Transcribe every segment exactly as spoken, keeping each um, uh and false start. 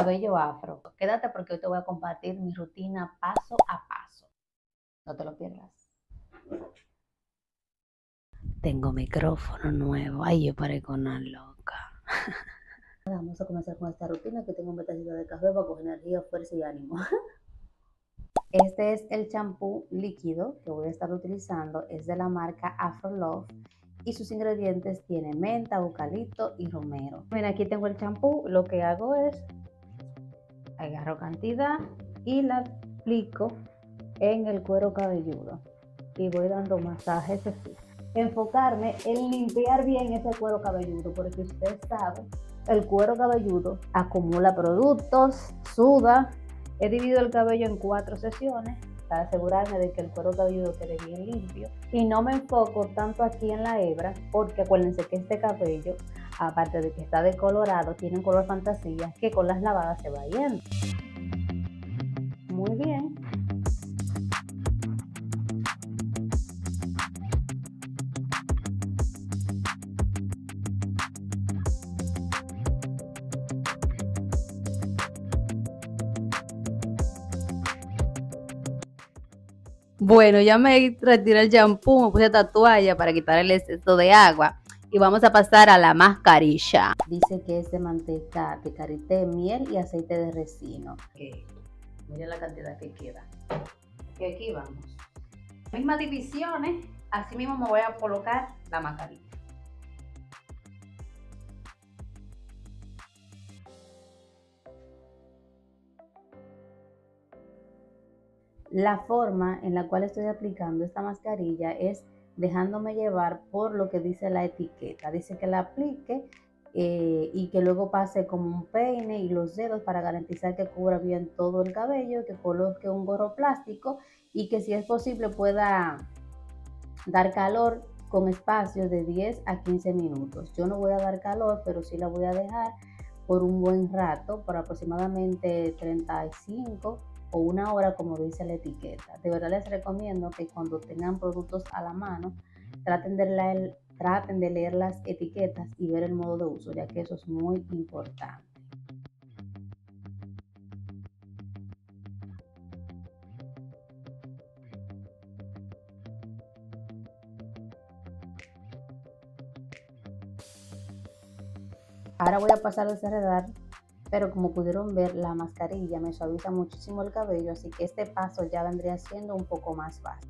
cabello afro. Quédate porque hoy te voy a compartir mi rutina paso a paso. No te lo pierdas. Tengo micrófono nuevo. Ay, yo parezco una loca. Vamos a comenzar con esta rutina, que tengo un betacito de café para coger energía, fuerza y ánimo. Este es el champú líquido que voy a estar utilizando. Es de la marca Afro Love y sus ingredientes tienen menta, eucalipto y romero. Miren, aquí tengo el champú. Lo que hago es agarro cantidad y la aplico en el cuero cabelludo y voy dando masajes así. Enfocarme en limpiar bien ese cuero cabelludo, porque usted sabe, el cuero cabelludo acumula productos, suda. He dividido el cabello en cuatro sesiones para asegurarme de que el cuero cabelludo quede bien limpio, y no me enfoco tanto aquí en la hebra, porque acuérdense que este cabello, aparte de que está decolorado, tiene un color fantasía que con las lavadas se va yendo. Muy bien. Bueno, ya me retiré el champú, me puse esta toalla para quitar el exceso de agua y vamos a pasar a la mascarilla. Dice que es de manteca de karité, miel y aceite de resino. Okay. Miren la cantidad que queda. Y aquí vamos. Mismas divisiones, así mismo me voy a colocar la mascarilla. La forma en la cual estoy aplicando esta mascarilla es dejándome llevar por lo que dice la etiqueta. Dice que la aplique eh, y que luego pase como un peine y los dedos para garantizar que cubra bien todo el cabello, que coloque un gorro plástico y que si es posible pueda dar calor con espacios de diez a quince minutos. Yo no voy a dar calor, pero sí la voy a dejar por un buen rato, por aproximadamente treinta y cinco o una hora, como dice la etiqueta. De verdad les recomiendo que cuando tengan productos a la mano traten de leer, traten de leer las etiquetas y ver el modo de uso, ya que eso es muy importante. Ahora voy a pasar a desenredar, pero como pudieron ver, la mascarilla me suaviza muchísimo el cabello, así que este paso ya vendría siendo un poco más fácil.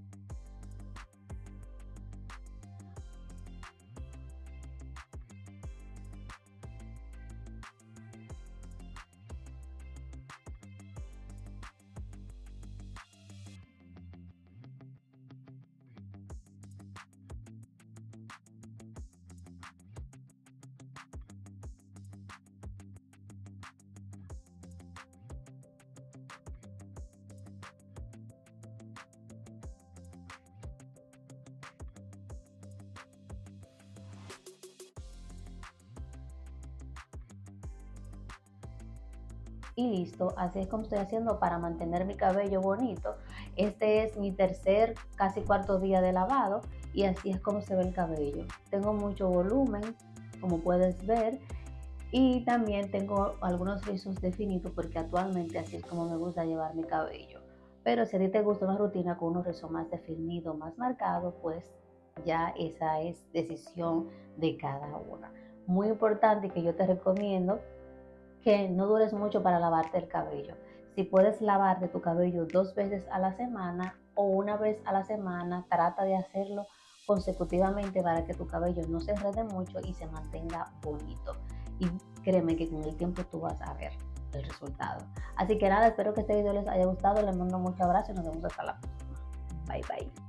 Y listo, así es como estoy haciendo para mantener mi cabello bonito. Este es mi tercer, casi cuarto día de lavado y así es como se ve el cabello. Tengo mucho volumen, como puedes ver, y también tengo algunos rizos definidos porque actualmente así es como me gusta llevar mi cabello. Pero si a ti te gusta una rutina con unos rizos más definidos, más marcados, pues ya esa es decisión de cada una. Muy importante que yo te recomiendo que no dures mucho para lavarte el cabello. Si puedes lavarte tu cabello dos veces a la semana o una vez a la semana, trata de hacerlo consecutivamente para que tu cabello no se enrede mucho y se mantenga bonito. Y créeme que con el tiempo tú vas a ver el resultado. Así que nada, espero que este video les haya gustado. Les mando muchos abrazos y nos vemos hasta la próxima. Bye bye.